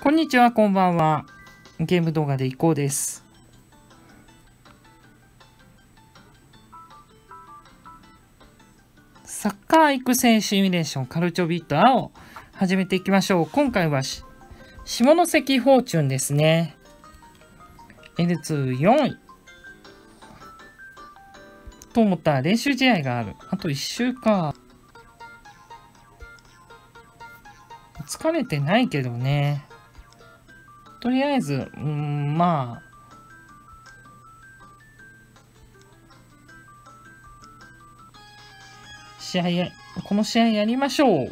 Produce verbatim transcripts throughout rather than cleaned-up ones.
こんにちは、こんばんは。ゲーム動画でいこうです。サッカー育成シミュレーションカルチョビットアを始めていきましょう。今回はし下関フォーチュンですね。エルツーよん い。と思ったら練習試合がある。あといっ週か。疲れてないけどね。とりあえず、うん、まあ。試合や、この試合やりましょう。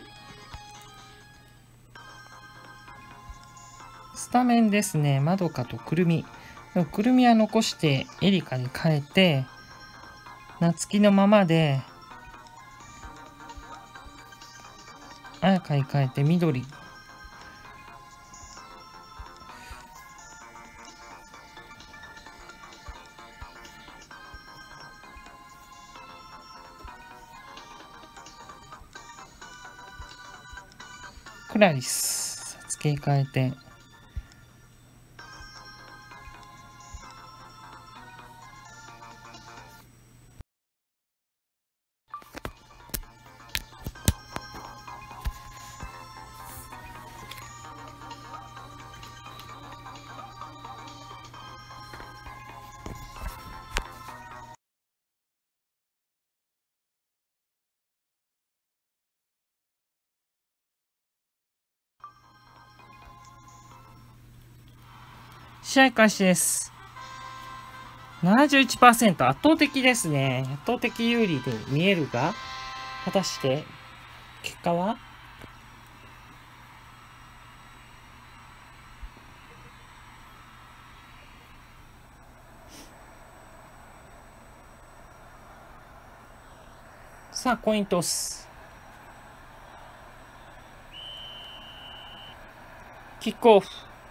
スタメンですね。まどかとくるみ。でもくるみは残してエリカに変えて、夏希のままで、あやかに変えて緑。クラリス。付け替えて。試合開始です。ななじゅういちパーセント 圧倒的ですね。圧倒的有利に見えるが、果たして結果は？さあ、コイントス。キックオフ。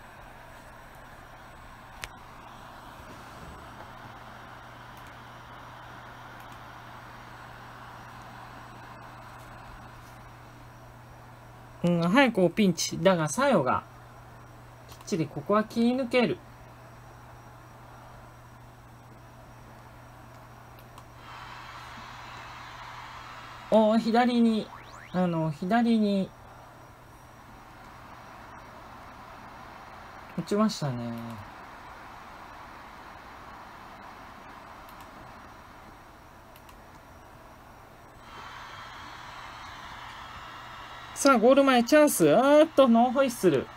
うん、早くピンチ。だが、サヨが、きっちりここは切り抜ける。おー、左に、あの、左に、落ちましたね。さあ、ゴール前チャンス。あーっと、ノーホイッスル。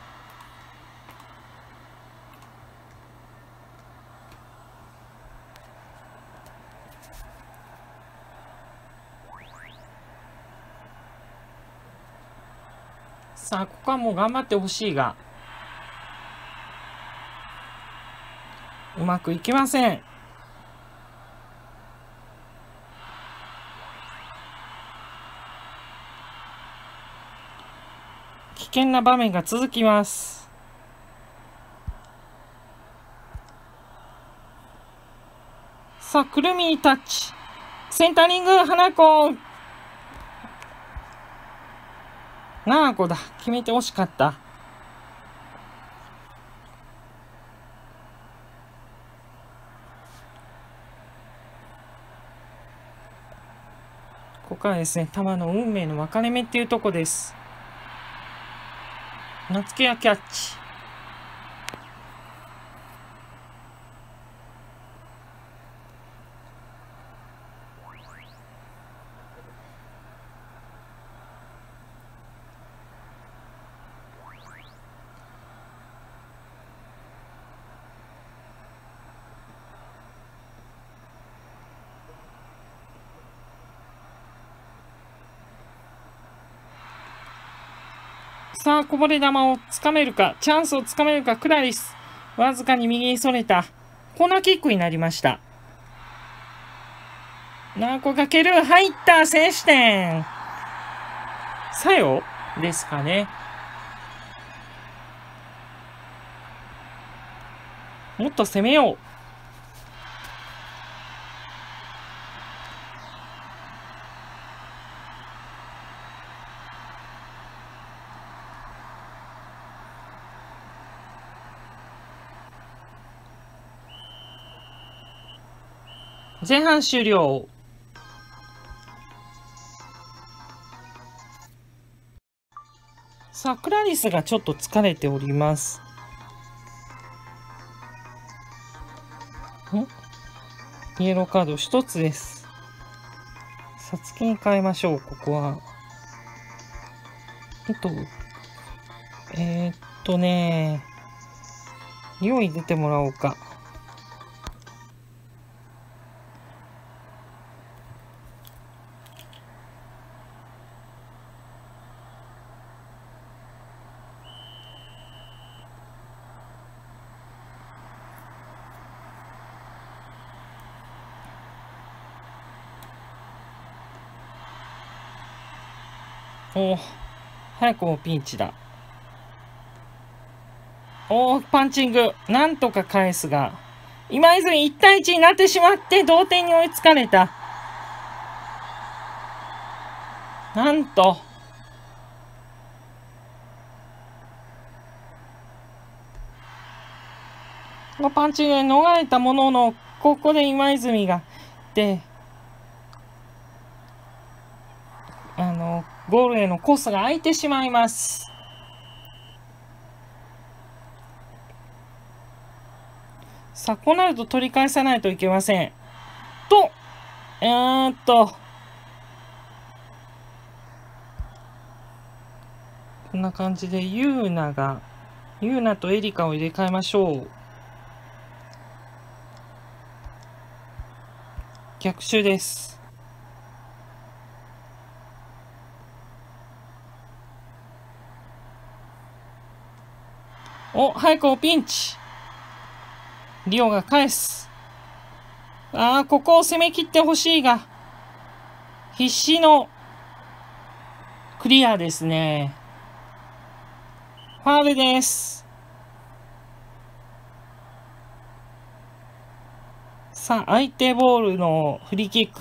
さあ、ここはもう頑張ってほしいが、うまくいきません。危険な場面が続きます。さあ、くるみタッチ。センタリング、花子。なあこだ。決めて惜しかった。ここからですね、球の運命の分かれ目っていうとこです。夏希はキャッチ。さあ、こぼれ球をつかめるか、チャンスをつかめるか、クラリス。わずかに右にそれた。コーナーキックになりました。なあこがける。入った。先取点。さよですかね。もっと攻めよう。 前半終了。さあ、クラリスがちょっと疲れております。んイエローカードひとつです。さつきに変えましょう、ここは。えっと、えー、っとね、用意出てもらおうか。おお、早くもピンチだ。おお、パンチング。なんとか返すが、今泉いち対いちになってしまって同点に追いつかれた。なんと。のパンチで逃れたものの、ここで今泉が、で、あの、ゴールへのコースが空いてしまいます。さあ、こうなると取り返さないといけません。と、えーっと、こんな感じで、ユーナが、ユーナとエリカを入れ替えましょう。逆襲です。お、早くもピンチ。リオが返す。ああ、ここを攻め切ってほしいが、必死のクリアですね。ファールです。さあ、相手ボールのフリーキック。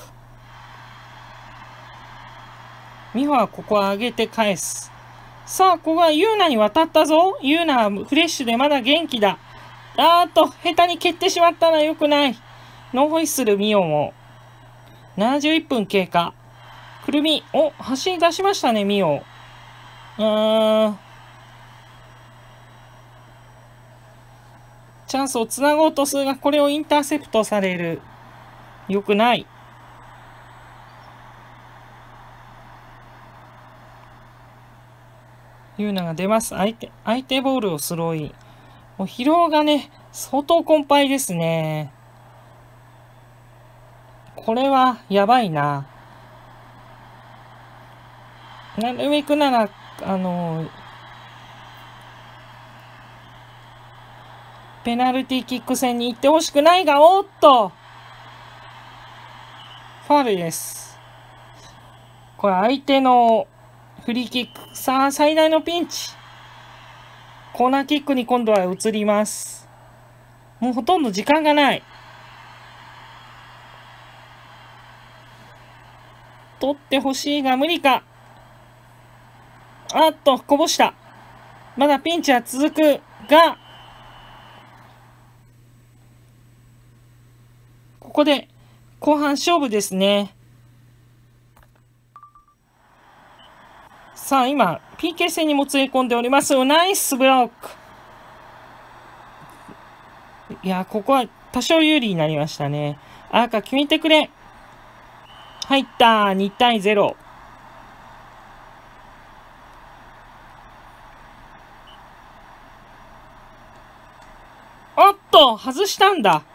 ミホはここは上げて返す。さあ、ここはユーナに渡ったぞ。ユーナはフレッシュでまだ元気だ。あーっと、下手に蹴ってしまったのは良くない。ノーホイッスルミオも。ななじゅういっぷん経過。くるみ、お、走り出しましたね、ミオ。うーん。チャンスをつなごうとするが、これをインターセプトされる。良くない。ユーナが出ます。相手、相手ボールをスローイン。もう疲労がね、相当困憊ですね。これはやばいな。なるべくなら、あの、ペナルティーキック戦に行ってほしくないが、おっとファウルです。これ相手のフリーキック。さあ、最大のピンチ。コーナーキックに今度は移ります。もうほとんど時間がない。取ってほしいが無理か。あっと、こぼした。まだピンチは続くが、ここで後半勝負ですね。さあ、今、ピーケー 戦にもつれ込んでおります。ナイスブロック。いや、ここは多少有利になりましたね。赤決めてくれ。入った。に対ゼロ。おっと、外したんだ。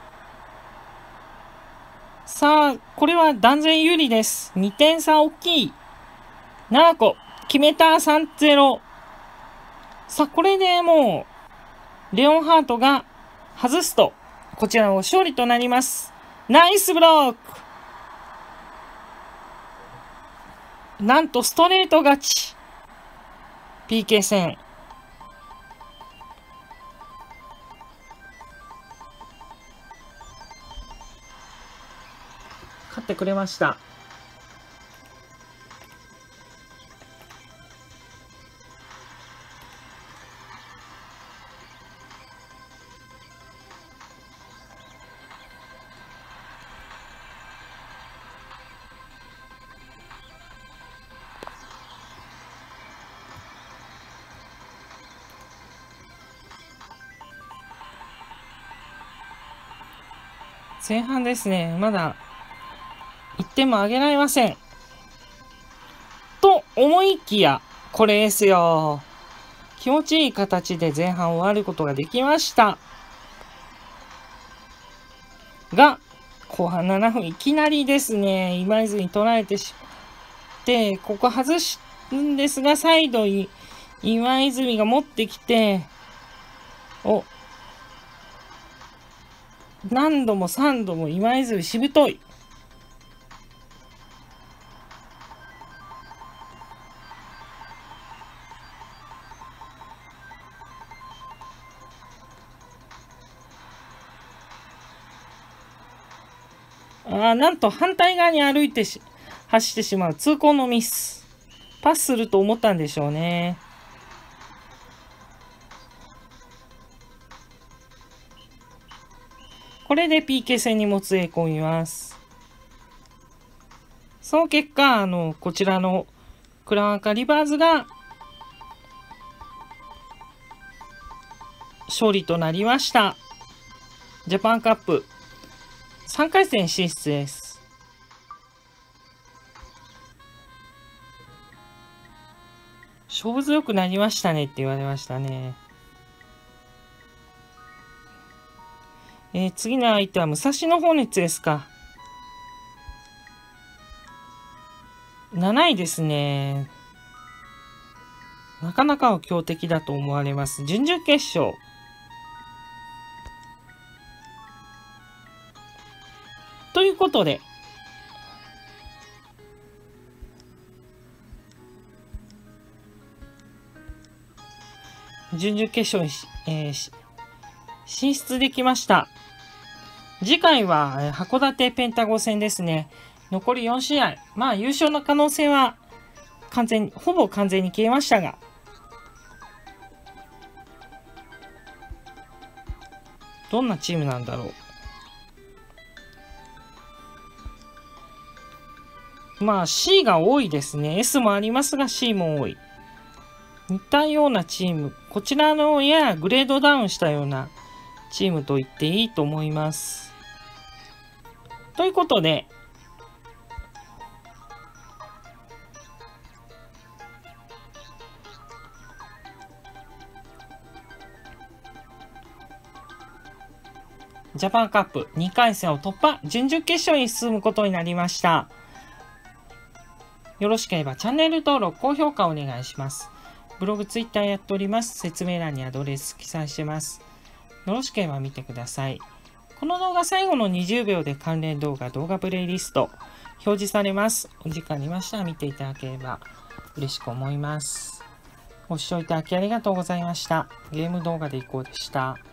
さあ、これは断然有利です。にてん差大きい。ななこ、決めた。さんゼロ。さあ、これでもう、レオンハートが外すと、こちらの勝利となります。ナイスブロック。なんとストレート勝ち。ピーケー 戦。勝ってくれました。 前半ですね。まだいってんも上げられません。と思いきや、これですよ。気持ちいい形で前半終わることができました。が、後半ななふん、いきなりですね、今泉捉えてしまって、ここ外すんですが、再度今泉が持ってきて、お、何度もさんども今泉しぶとい。あ、なんと反対側に歩いてし走ってしまう痛恨のミス。パスすると思ったんでしょうね。これで ピーケー 戦にもつれ込みます。その結果、あのこちらのクラワカリバーズが勝利となりました。ジャパンカップさんかい戦進出です。勝負強くなりましたねって言われましたね。えー、次の相手は武蔵野ホーネッツですか。なないですね。なかなか強敵だと思われます。準々決勝。ということで、準々決勝に、えー、進出できました。次回は函館ペンタゴン戦ですね。残りよんしあい。まあ優勝の可能性は完全に、ほぼ完全に消えましたが。どんなチームなんだろう。まあ C が多いですね。S もありますが C も多い。似たようなチーム。こちらのややグレードダウンしたようなチームと言っていいと思います。ということで、ジャパンカップにかい戦を突破、準々決勝に進むことになりました。よろしければチャンネル登録、高評価お願いします。ブログ、ツイッターやっております。説明欄にアドレス記載してます。よろしければ見てください。この動画最後のにじゅうびょうで関連動画、動画プレイリスト表示されます。お時間ありましたら見ていただければ嬉しく思います。ご視聴いただきありがとうございました。ゲーム動画でいこうでした。